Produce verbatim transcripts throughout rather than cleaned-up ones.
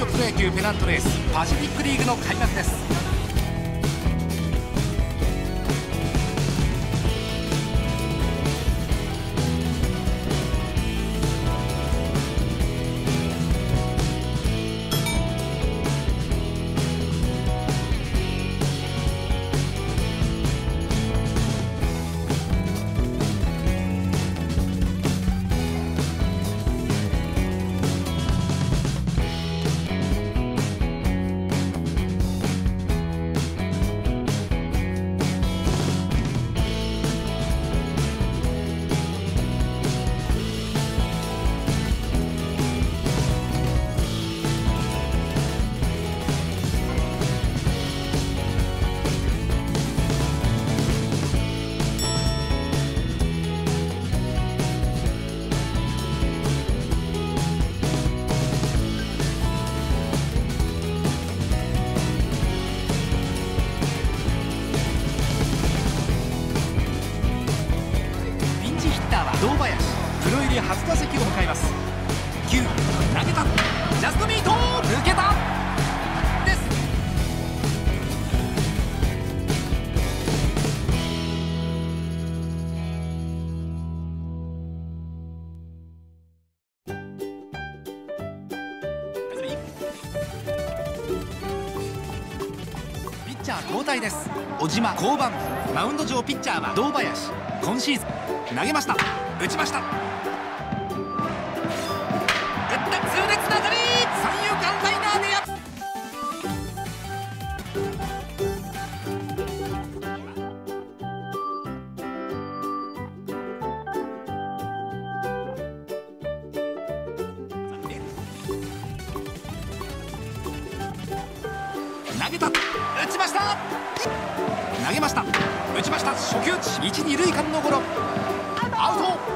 プロ野球ペナントレースパシフィックリーグの開幕です。堂林、プロ入り初打席を迎えます。きゅう投げた、ジャストミート抜けたです。ピッチャー交代です。小島降板。マウンド上ピッチャーは堂林。今シーズン投げました、打ちました、打った痛烈な当たり、三遊間ライナーでやっ投げた、打ちました、投げました、打ちました、初球打ち、一二塁間のゴロ、アウト。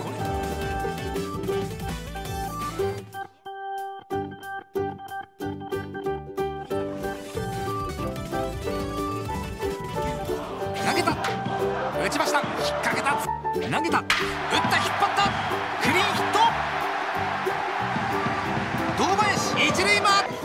投げた、打ちました、引っ掛けた、投げた、打った、引っ張った、クリーンヒット、堂林一塁回り。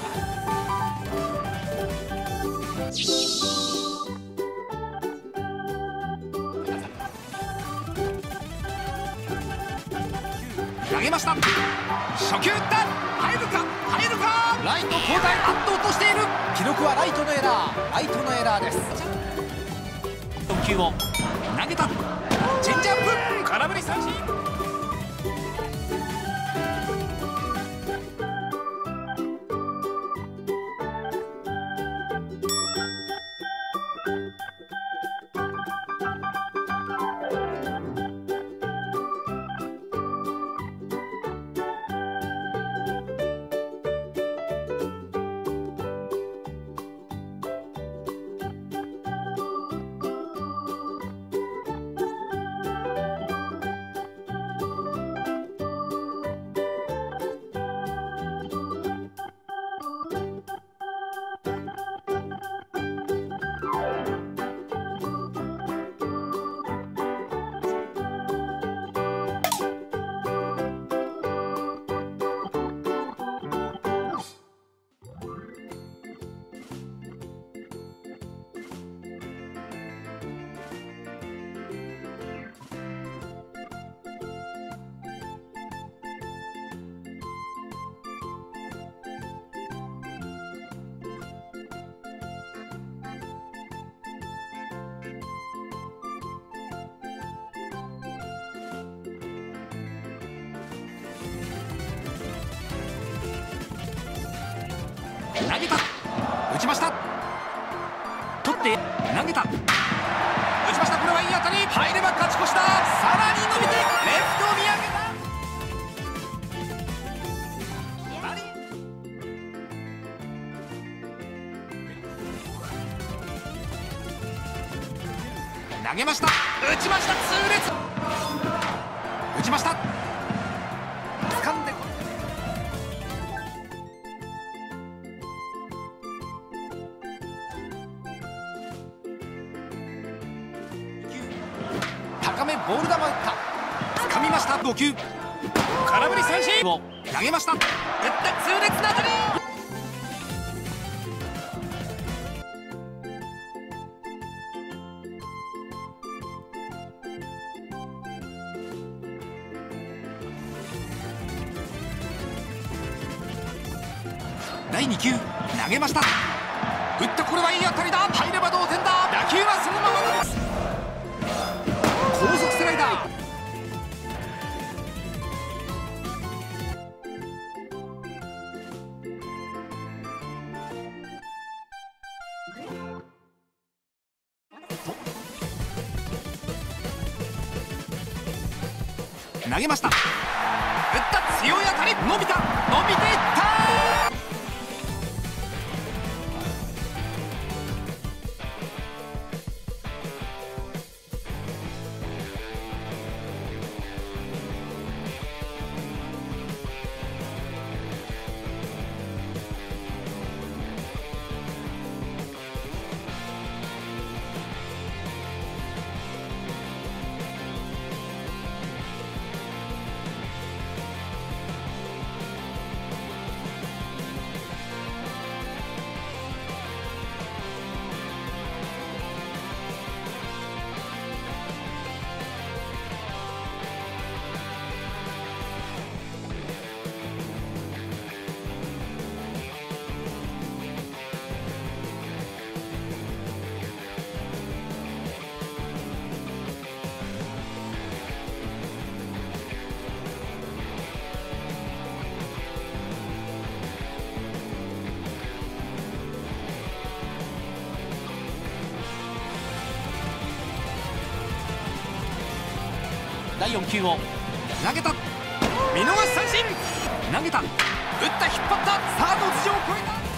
投げました、初球打った、入るか入るか、ライト交代、圧倒としている。記録はライトのエラー、ライトのエラーです。特球を投げた、チェンジアップ、空振り三振。投げた、打ちました、取って投げた、打ちました、これはいい当たり、入れば勝ち越しだ。さらに伸びてレフト見上げた、投げました、打ちました、痛烈、打ちました、掴んで高めボール球打った、掴みました、ご球、 空振り三振を投げました。打った痛烈な当たり。だいに球投げました。打ったこれはいい当たりだ。入れば同点だ。打球はそのままです。高速スライダー。投げました。打った強い当たり。伸びた伸びていった。だいよん球を投げた。見逃し三振。投げた。打った。引っ張った。サード頭上を越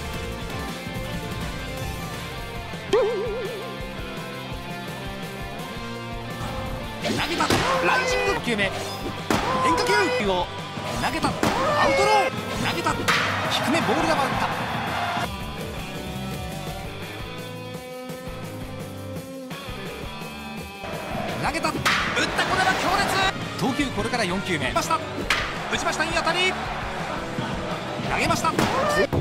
えた。投げた。ライジングきゅうめ。変化球を投げた。アウトロー。投げた。低めボール球打った。投げた。打った。これは強烈。投球これからよん球目。打ちました。打ちました。いい当たり。投げました。